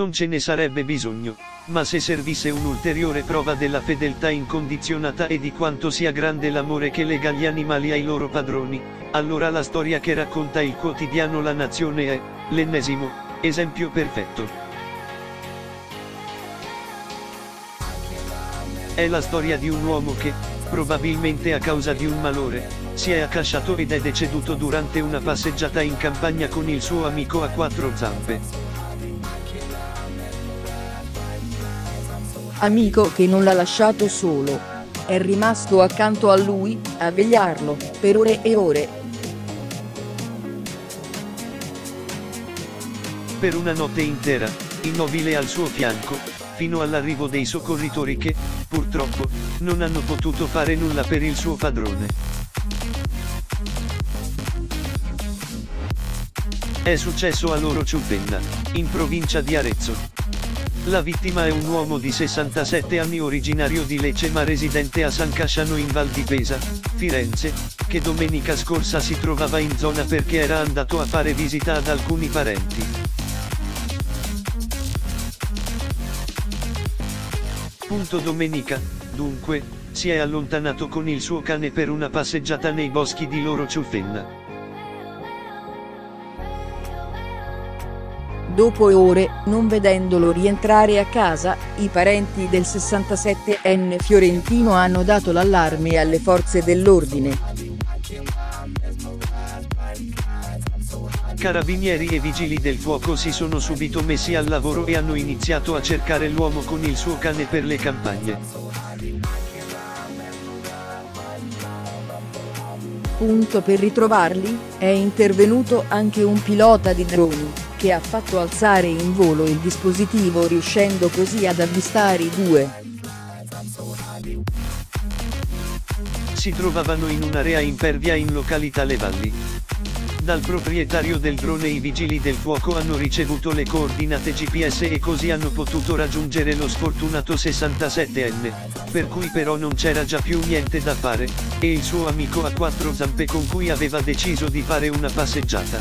Non ce ne sarebbe bisogno, ma se servisse un'ulteriore prova della fedeltà incondizionata e di quanto sia grande l'amore che lega gli animali ai loro padroni, allora la storia che racconta il quotidiano La Nazione è l'ennesimo esempio perfetto. È la storia di un uomo che, probabilmente a causa di un malore, si è accasciato ed è deceduto durante una passeggiata in campagna con il suo amico a quattro zampe. Amico che non l'ha lasciato solo. È rimasto accanto a lui, a vegliarlo, per ore e ore. Per una notte intera, immobile al suo fianco, fino all'arrivo dei soccorritori che, purtroppo, non hanno potuto fare nulla per il suo padrone. È successo a Loro Ciupenna, in provincia di Arezzo. La vittima è un uomo di 67 anni originario di Lecce ma residente a San Casciano in Val di Pesa, Firenze, che domenica scorsa si trovava in zona perché era andato a fare visita ad alcuni parenti. Domenica, dunque, si è allontanato con il suo cane per una passeggiata nei boschi di Loro Ciupenna. Dopo ore, non vedendolo rientrare a casa, i parenti del 67enne fiorentino hanno dato l'allarme alle forze dell'ordine. Carabinieri e vigili del fuoco si sono subito messi al lavoro e hanno iniziato a cercare l'uomo con il suo cane per le campagne. Per ritrovarli, è intervenuto anche un pilota di droni, che ha fatto alzare in volo il dispositivo riuscendo così ad avvistare i due. Si trovavano in un'area impervia in località Le Valli. Dal proprietario del drone i vigili del fuoco hanno ricevuto le coordinate GPS e così hanno potuto raggiungere lo sfortunato 67enne, per cui però non c'era già più niente da fare, e il suo amico a quattro zampe con cui aveva deciso di fare una passeggiata.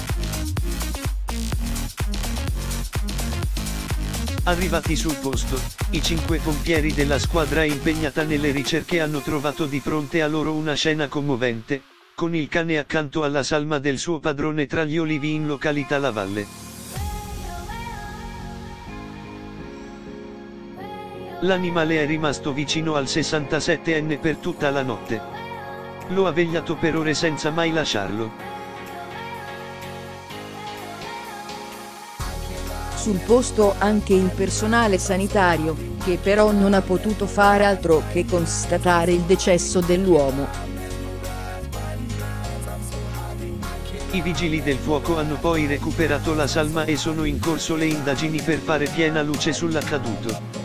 Arrivati sul posto, i 5 pompieri della squadra impegnata nelle ricerche hanno trovato di fronte a loro una scena commovente, con il cane accanto alla salma del suo padrone tra gli olivi in località La Valle. L'animale è rimasto vicino al 67enne per tutta la notte. Lo ha vegliato per ore senza mai lasciarlo. Sul posto anche il personale sanitario, che però non ha potuto fare altro che constatare il decesso dell'uomo. I vigili del fuoco hanno poi recuperato la salma e sono in corso le indagini per fare piena luce sull'accaduto.